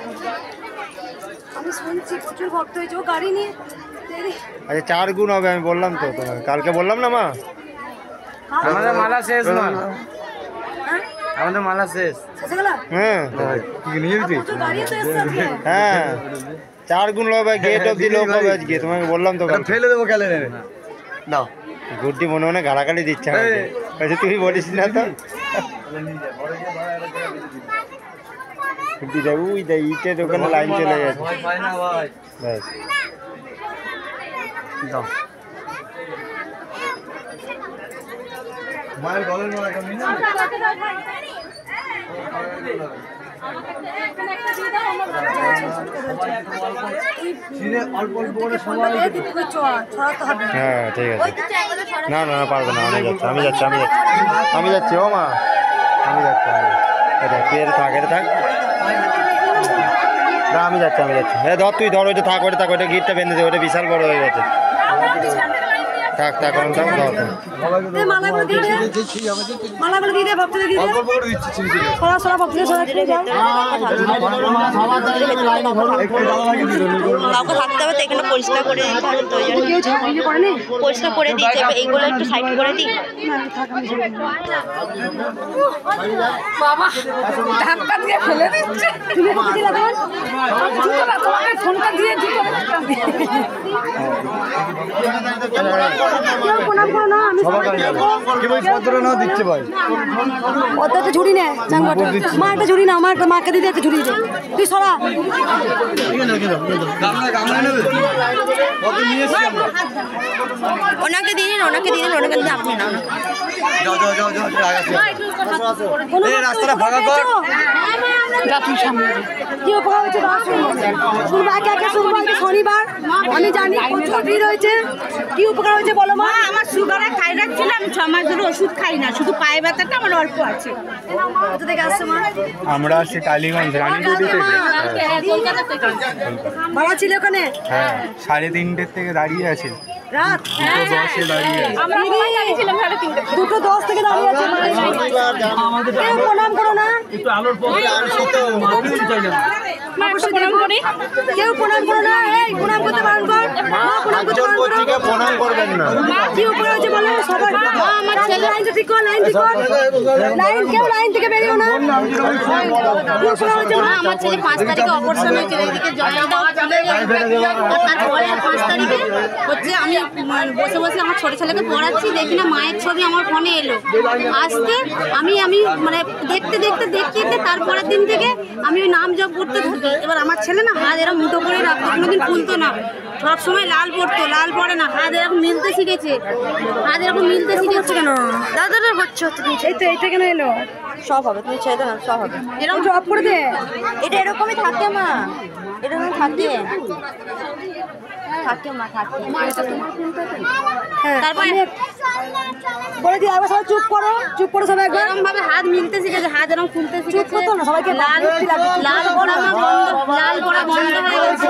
আমি শুনছি প্রচুর ভক্ত হয়েছে ও গাড়ি নিয়ে। আচ্ছা 4 গুণ হবে আমি বললাম তো তোমাকে, কালকে বললাম না মা। আমাদের মালা শেষ না, আমাদের মালা শেষ। হ্যাঁ নিয়ে দিবি? হ্যাঁ 4 গুণ হবে, গেট অব দি লোক হবে আজকে, তোমাকে বললাম তো। ফেলে দেবো খেলে নেবে নাও। গুড্ডি মনে মনে গালাগালি দিচ্ছে আমাকে, তুই বলিস না তো। গুড্ডি দেখ ওই দেখ ইটের ওখানে লাইন চলে গেছে। ব্যাস দাও মায়ের গলের মালা কেমন না? হ্যাঁ ঠিক আছে। না না না পারবো না, আমি যাচ্ছি ও মা, আমি যাচ্ছি। এটা তুই এটা থাক, এটা থাক না, আমি যাচ্ছি। হ্যাঁ ধর তুই ধর, ওইটা থাক, ওইটা গিটটা বেঁধে দে, ওইটা বিশাল বড় হয়ে গেছে। থাক ধর মালাগুলো দিয়ে দে, ভক্তদের দিয়ে দে। সরা ভক্তদের সরা দিয়ে দে। কাউকে থাকতে হবে তো এখানে, পরিষ্কার করে দিতে হবে তো, ওই জন্য পরিষ্কার করে দিচ্ছে। এইগুলো একটু সাইড করে দিই। বাবা ধাক্কা দিয়ে ফেলে দিচ্ছে। তুমি কোথায় দিলা তখন? তোমাকে ফোনটা দিয়ে দিতে। কেউ প্রণাম করো না, আমি দিচ্ছে ভাই। অত একটা ঝুড়ি নে, চাঙ্গাটা মা একটা ঝুড়ি না, আমার মাকে দিতে একটা ঝুড়ি দে। তুই সরা। ওনাকে দিয়ে নিন, ওনাকে দিয়ে আপনি না। রাস্তাটা ফাঁকা কর। কি উপকার হয়েছে শুনবো, একে শুনবো। শনিবার আমি জানি প্রচুর ভিড় হয়েছে। কি উপকার হয়েছে বলো মা? আমার সুগারে খাই রাখছিল, আমি 6 মাস ধরে ওষুধ খাই না, শুধু পায়ে ব্যথাটা আমার অল্প আছে। কোথা থেকে আসছে মা? আমরা আসছি টালিগঞ্জ, রানীগুটি থেকে। ভাড়া ছিল ওখানে? হ্যাঁ 3:30 থেকে দাঁড়িয়ে আছে, রাত 2:10 দাঁড়িয়ে আছে। 2:10 থেকে দাঁড়িয়ে আছে। কেউ প্রণাম করো না, কেউ প্রণাম করো না। এই প্রণাম করতে পারেন কর, প্রণাম করবেন না। কি উপকার হয়েছে বলো সবাই? আমার ছেলে লাইন ঠিক কর, লাইন কেউ লাইন থেকে বেরিও না। কি উপকার হয়েছে মা? আমার ছেলে 5 তারিখে অপারেশন হয়েছিল, এদিকে জয়ন্টটাও চলে গেছে। তারপরে 5 তারিখে হচ্ছে আমি বসে বসে আমার ছোট ছেলেকে পড়াচ্ছি, দেখি না মায়ের ছবি আমার ফোনে এলো। আসতে আমি মানে দেখতে তারপরের দিন থেকে আমি ওই নাম জপ করতে থাকি। এবার আমার ছেলে না হাত এরকম মুঠো করে রাখতো, কোনোদিন খুলতো না, সব সময় লাল পড়তো, লাল পড়ে না, হাত এরকম মিলতে শিখেছে। কেন দাদা হচ্ছে? এই তো এইটা কেন এলো? সব হবে, তুমি ছেড়ে দাও, সব হবে। এরকম জব করে দে। এটা এরকমই থাকে মা, এরকম থাকে মা, থাকে। তারপর বলে দিই একবার সবাই চুপ করো সবাই একবার। এরকম ভাবে হাত মিলতে শিখেছে, হাত এরকম খুলতে চুপ শিখেছে। করতো না সবাইকে। লাল পড়া বন্ধ হয়ে গেছে।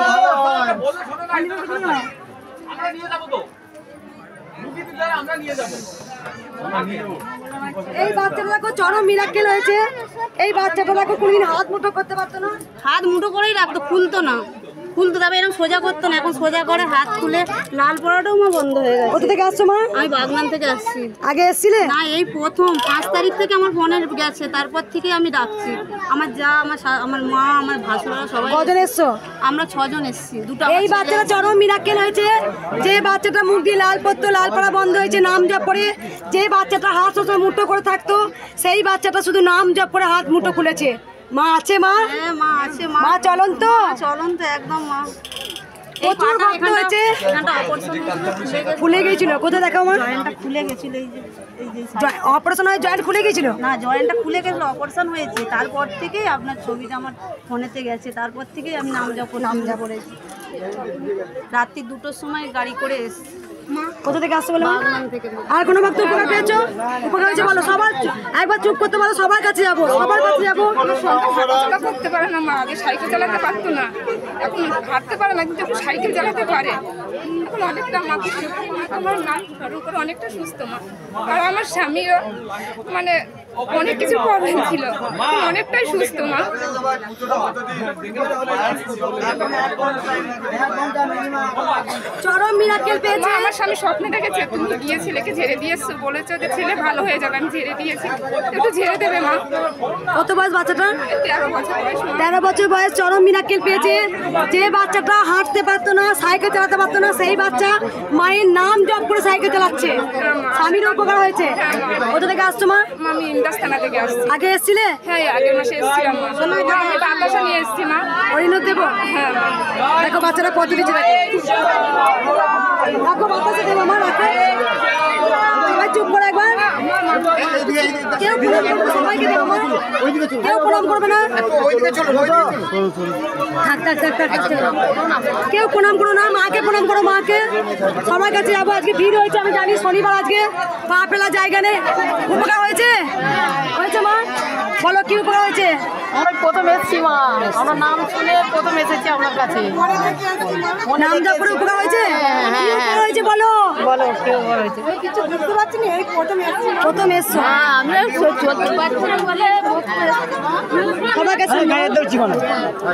এই বাচ্চাটা দেখো চরম মিরাক্কেল হয়েছে। এই বাচ্চাটা দেখো কোনদিন হাত মুঠো করতে পারতো না, হাত মুঠো করেই রাখতো, খুলতো তবে এরকম সোজা করতো না, এখন সোজা করে হাত খুলে লাল পড়াটাও মা বন্ধ হয়ে গেছে। কোথা থেকে আসছো মা? আমি বাগনান থেকে আসছি। আগে এসছিলে না, এই প্রথম 5 তারিখ থেকে আমার ফোনে গেছে, তারপর থেকে আমি ডাকছি। আমার যা, আমার মা, আমার ভাসুরা সবাই। কজন এসছো? আমরা 6 জন এসছি। এই বাচ্চাটা চরম মিরাক্কেল হয়েছে। যে বাচ্চাটা মুখ দিয়ে লাল পড়তো, লাল পড়া বন্ধ হয়েছে নাম জপ করে। যে বাচ্চাটা হাত সবসময় মুঠো করে থাকতো, সেই বাচ্চাটা শুধু নাম জপ করে হাত মুঠো খুলেছে। মা আছে মা? হ্যাঁ মা আছে। মা চলন্ত একদম মা। প্রচুর ভক্ত হয়েছে। খুলে গিয়েছিল, কোথায় দেখো মা? জয়েন্টটা খুলে গেছিল, এই যে অপারেশন হয়ে জয়েন্ট খুলে গিয়েছিল। না, জয়েন্টটা খুলে গেছিল, অপারেশন হয়েছে। তারপর থেকেই আপনার ছবিটা আমার ফোনেতে গেছে, তারপর থেকেই আমি নাম জপ করেছি। রাত্রি 2টোর সময় গাড়ি করে এসেছি। কোথা থেকে আসছে বলো? আর কোনো ভক্ত উপকার পেয়েছো? উপকার হয়েছে বলো। সবার একবার চুপ করতে বলো, সবার কাছে যাবো, করতে পারে না মা, আগে সাইকেল চালাতে পারতো না, এখন হাঁটতে পারে না, কিন্তু সাইকেল চালাতে পারে। এখন অনেকটা মা আমার মা ওর উপর অনেকটা সুস্থ মা। আর আমার স্বামীরও মানে অনেক কিছু প্রবলেম ছিল, অনেকটাই সুস্থ মা। চরম মিরাকেল পেয়েছে। মা, আমার স্বামী স্বপ্নে দেখেছে তুমি গিয়ে ছেলেকে ঝেড়ে দিয়েছো, বলেছো যে ছেলে ভালো হয়ে যাবে, আমি ঝেড়ে দিয়েছি, একটু ঝেড়ে দেবে মা। কত বয়স বাচ্চাটা? 13 বছর বয়স মা। 13 বছর বয়স, চরম মিরাকেল পেয়েছে। যে বাচ্চাটা হাঁটতে পারতো না, সাইকেল চালাতে পারতো না, সেই বাচ্চা মায়ের নাম জপ করে সাইকেল চালাচ্ছে। স্বামীর উপকার হয়েছে। কোথা থেকে আসছো মা? মা, আমি ইন্দাস থানা থেকে আসছি। আগে এসেছিলে? হ্যাঁ, আগের মাসে এসেছিলাম মা। আমি বাতাসা নিয়ে এসেছি মা। পরিণত দেবো। হ্যাঁ মা। দেখো বাচ্চাটা কত কিছু দেখো, দেখো বাতাসে দেবো মা, রাখো। সবাই চুপ করে একবার। কেউ প্রণাম করবে না, সবাইকে দেবো মা। কেউ প্রণাম করবে না। থাক থাক থাক থাক থাক। কেউ প্রণাম করো না, মাকে প্রণাম করো, মাকে। সবার কাছে যাবো, আজকে ভিড় হয়েছে আমি জানি, শনিবার আজকে, পা ফেলা জায়গা নেই। উপকার হয়েছে? হয়েছে মা? বলো কি উপকার হয়েছে? আমরা প্রথম এসেছি মা, আমার নাম শুনে প্রথম এসেছি আপনার কাছে। নাম জপ করে উপকার হয়েছে? কি উপকার হয়েছে বলো? বলো কেউ বড় হয়েছে? কিছু বুঝতে পারছি না, এই প্রথম এসছো। হ্যাঁ, আমরা চলতে পারছি না বলে সবার কাছে